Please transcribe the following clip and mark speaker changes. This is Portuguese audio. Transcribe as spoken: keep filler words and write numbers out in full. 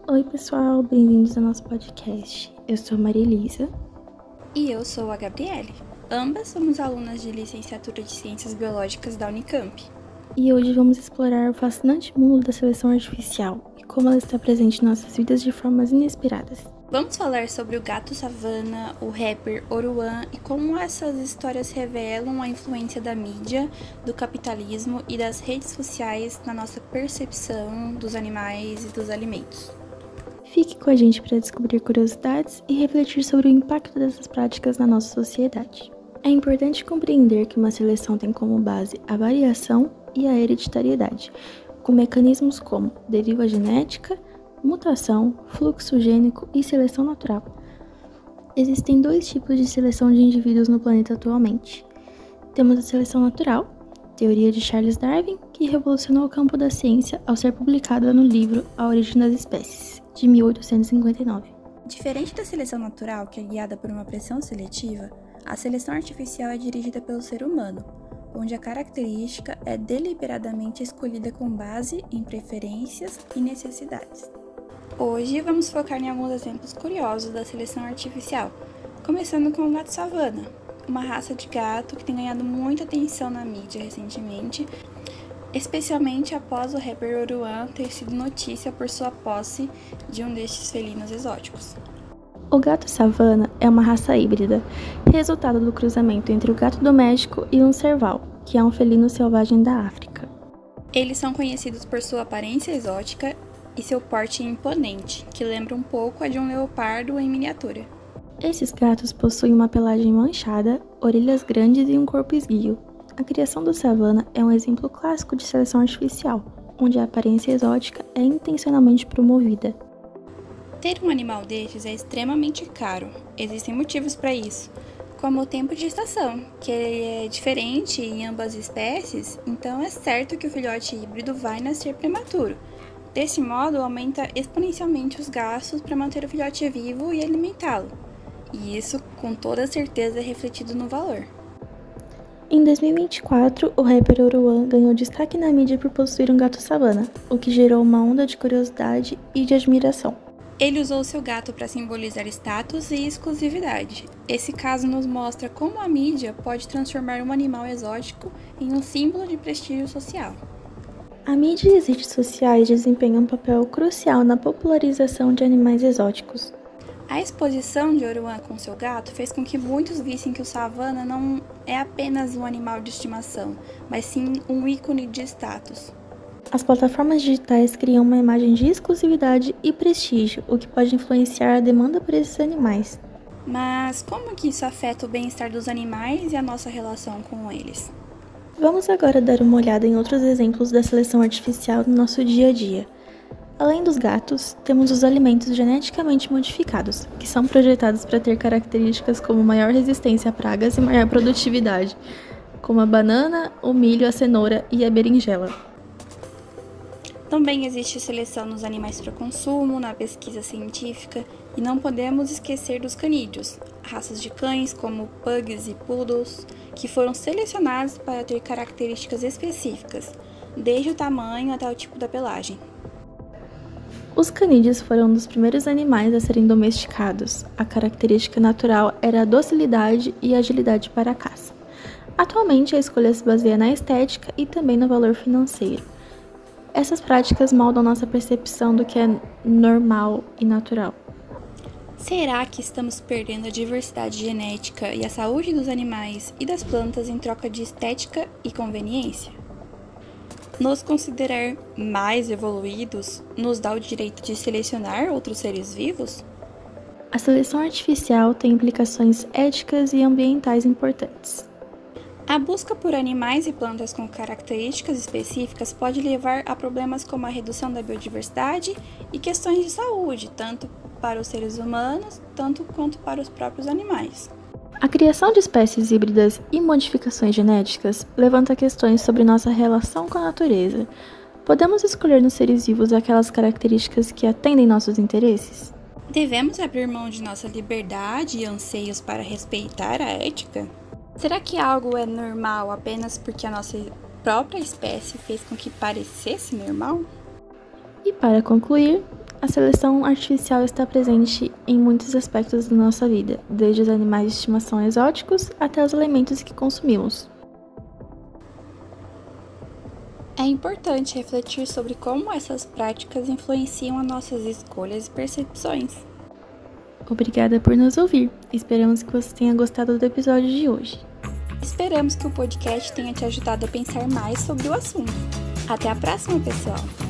Speaker 1: Oi pessoal, bem-vindos ao nosso podcast. Eu sou a Maria Elisa.
Speaker 2: E eu sou a Gabriele. Ambas somos alunas de licenciatura de Ciências Biológicas da Unicamp.
Speaker 1: E hoje vamos explorar o fascinante mundo da seleção artificial e como ela está presente em nossas vidas de formas inesperadas.
Speaker 2: Vamos falar sobre o gato savana, o rapper Oruan e como essas histórias revelam a influência da mídia, do capitalismo e das redes sociais na nossa percepção dos animais e dos alimentos.
Speaker 1: Fique com a gente para descobrir curiosidades e refletir sobre o impacto dessas práticas na nossa sociedade. É importante compreender que uma seleção tem como base a variação e a hereditariedade, com mecanismos como deriva genética, mutação, fluxo gênico e seleção natural. Existem dois tipos de seleção de indivíduos no planeta atualmente. Temos a seleção natural, teoria de Charles Darwin, que revolucionou o campo da ciência ao ser publicada no livro A Origem das Espécies, de mil oitocentos e cinquenta e nove.
Speaker 2: Diferente da seleção natural, que é guiada por uma pressão seletiva, a seleção artificial é dirigida pelo ser humano, onde a característica é deliberadamente escolhida com base em preferências e necessidades. Hoje vamos focar em alguns exemplos curiosos da seleção artificial, começando com o gato savana, uma raça de gato que tem ganhado muita atenção na mídia recentemente, especialmente após o rapper Oruan ter sido notícia por sua posse de um destes felinos exóticos.
Speaker 1: O gato savana é uma raça híbrida, resultado do cruzamento entre o gato doméstico e um serval, que é um felino selvagem da África.
Speaker 2: Eles são conhecidos por sua aparência exótica e seu porte imponente, que lembra um pouco a de um leopardo em miniatura.
Speaker 1: Esses gatos possuem uma pelagem manchada, orelhas grandes e um corpo esguio. A criação do savana é um exemplo clássico de seleção artificial, onde a aparência exótica é intencionalmente promovida.
Speaker 2: Ter um animal destes é extremamente caro. Existem motivos para isso, como o tempo de gestação, que é diferente em ambas espécies, então é certo que o filhote híbrido vai nascer prematuro. Desse modo, aumenta exponencialmente os gastos para manter o filhote vivo e alimentá-lo. E isso, com toda certeza, é refletido no valor.
Speaker 1: Em dois mil e vinte e quatro, o rapper Oruan ganhou destaque na mídia por possuir um gato savana, o que gerou uma onda de curiosidade e de admiração.
Speaker 2: Ele usou seu gato para simbolizar status e exclusividade. Esse caso nos mostra como a mídia pode transformar um animal exótico em um símbolo de prestígio social.
Speaker 1: A mídia e as redes sociais desempenham um papel crucial na popularização de animais exóticos.
Speaker 2: A exposição de Oruan com seu gato fez com que muitos vissem que o savana não é apenas um animal de estimação, mas sim um ícone de status.
Speaker 1: As plataformas digitais criam uma imagem de exclusividade e prestígio, o que pode influenciar a demanda por esses animais.
Speaker 2: Mas como que isso afeta o bem-estar dos animais e a nossa relação com eles?
Speaker 1: Vamos agora dar uma olhada em outros exemplos da seleção artificial no nosso dia a dia. Além dos gatos, temos os alimentos geneticamente modificados, que são projetados para ter características como maior resistência a pragas e maior produtividade, como a banana, o milho, a cenoura e a berinjela.
Speaker 2: Também existe seleção nos animais para consumo, na pesquisa científica, e não podemos esquecer dos canídeos, raças de cães como pugs e poodles, que foram selecionados para ter características específicas, desde o tamanho até o tipo da pelagem.
Speaker 1: Os canídeos foram um dos primeiros animais a serem domesticados. A característica natural era a docilidade e agilidade para a caça. Atualmente, a escolha se baseia na estética e também no valor financeiro. Essas práticas moldam nossa percepção do que é normal e natural.
Speaker 2: Será que estamos perdendo a diversidade genética e a saúde dos animais e das plantas em troca de estética e conveniência? Nos considerar mais evoluídos nos dá o direito de selecionar outros seres vivos?
Speaker 1: A seleção artificial tem implicações éticas e ambientais importantes.
Speaker 2: A busca por animais e plantas com características específicas pode levar a problemas como a redução da biodiversidade e questões de saúde, tanto para os seres humanos, tanto quanto para os próprios animais.
Speaker 1: A criação de espécies híbridas e modificações genéticas levanta questões sobre nossa relação com a natureza. Podemos escolher nos seres vivos aquelas características que atendem nossos interesses?
Speaker 2: Devemos abrir mão de nossa liberdade e anseios para respeitar a ética? Será que algo é normal apenas porque a nossa própria espécie fez com que parecesse normal?
Speaker 1: E para concluir, A seleção artificial está presente em muitos aspectos da nossa vida, desde os animais de estimação exóticos até os alimentos que consumimos.
Speaker 2: É importante refletir sobre como essas práticas influenciam as nossas escolhas e percepções.
Speaker 1: Obrigada por nos ouvir. Esperamos que você tenha gostado do episódio de hoje.
Speaker 2: Esperamos que o podcast tenha te ajudado a pensar mais sobre o assunto. Até a próxima, pessoal!